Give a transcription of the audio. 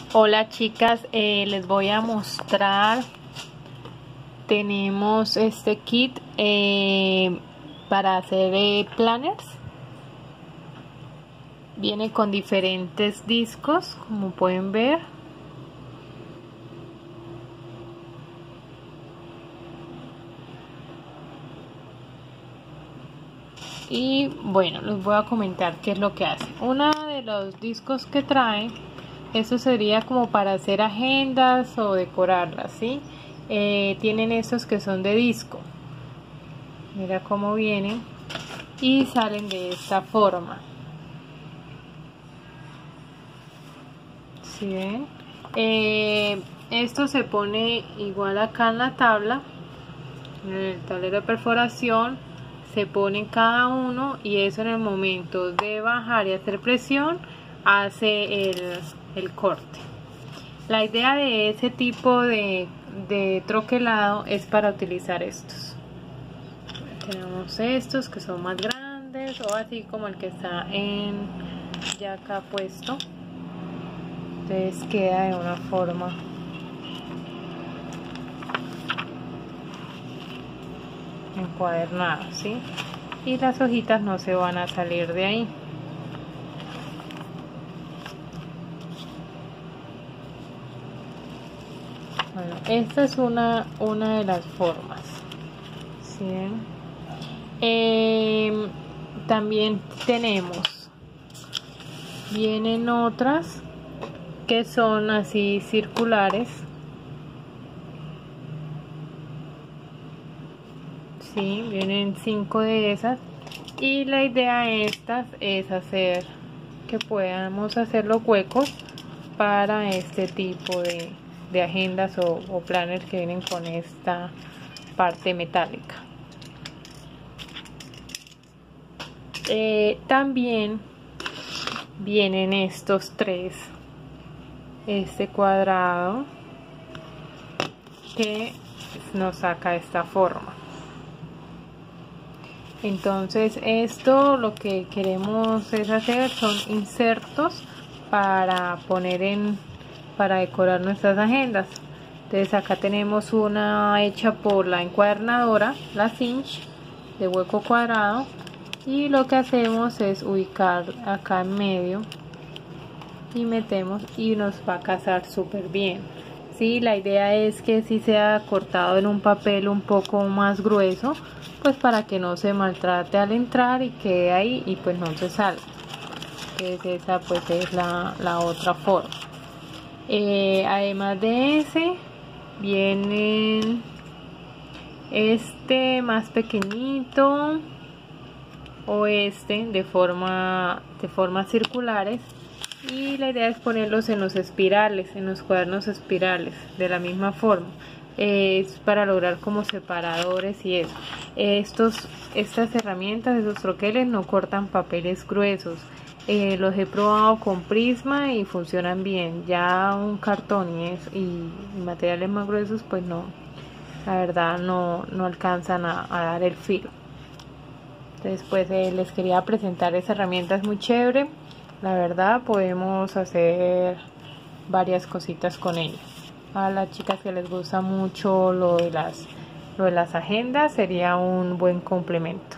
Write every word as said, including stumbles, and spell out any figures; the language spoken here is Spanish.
Hola chicas, eh, les voy a mostrar, tenemos este kit eh, para hacer eh, planners. Viene con diferentes discos, como pueden ver. Y bueno, les voy a comentar qué es lo que hace. Uno de los discos que trae, eso sería como para hacer agendas o decorarlas, ¿sí? Eh, tienen estos que son de disco. Mira cómo vienen y salen de esta forma. ¿Sí ven? Eh, esto se pone igual acá en la tabla, en el tablero de perforación. Se pone cada uno y eso en el momento de bajar y hacer presión hace el, el corte. La idea de ese tipo de, de troquelado es para utilizar estos. Tenemos estos que son más grandes, o así como el que está en ya acá puesto. Entonces queda de una forma encuadernada, ¿sí? Y las hojitas no se van a salir de ahí. Bueno, esta es una, una de las formas, ¿sí? Eh, también tenemos, vienen otras que son así circulares, ¿sí? Vienen cinco de esas y la idea de estas es hacer que podamos hacer los huecos para este tipo de de agendas o, o planners que vienen con esta parte metálica. Eh, también vienen estos tres, este cuadrado que nos saca esta forma. Entonces esto lo que queremos es hacer son insertos para poner en para decorar nuestras agendas. Entonces acá tenemos una hecha por la encuadernadora, la cinch de hueco cuadrado, y lo que hacemos es ubicar acá en medio y metemos y nos va a casar súper bien. Sí, la idea es que si sea cortado en un papel un poco más grueso, pues para que no se maltrate al entrar y quede ahí y pues no se salga. Entonces esa pues es la, la otra forma. Eh, además de ese vienen este más pequeñito o este de forma de formas circulares, y la idea es ponerlos en los espirales, en los cuadernos espirales de la misma forma. Eh, es para lograr como separadores y eso. Estos, estas herramientas, esos troqueles no cortan papeles gruesos. Eh, los he probado con prisma y funcionan bien. Ya un cartón y, es, y materiales más gruesos pues no, la verdad no, no alcanzan a, a dar el filo. Entonces pues eh, les quería presentar esa herramienta, es muy chévere. La verdad podemos hacer varias cositas con ella. A las chicas que les gusta mucho lo de las, lo de las agendas sería un buen complemento.